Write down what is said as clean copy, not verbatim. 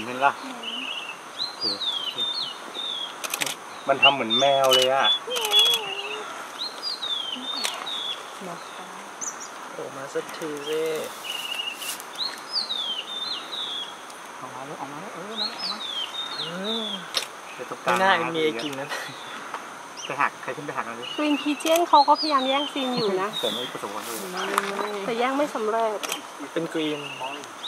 เห็นล่ะมันทำเหมือนแมวเลยอ่ะโอ้มาสักทีสิออกมาแล้วนั่นออกมาไม่น่ามีไอ้กิ่งนั้นไปหักใครขึ้นไปหักอะไรกรีนพีเจียนเขาก็พยายามแย่งซีนอยู่นะแต่ไม่ประสบความสำเร็จแต่แย่งไม่สำเร็จเป็นกรีน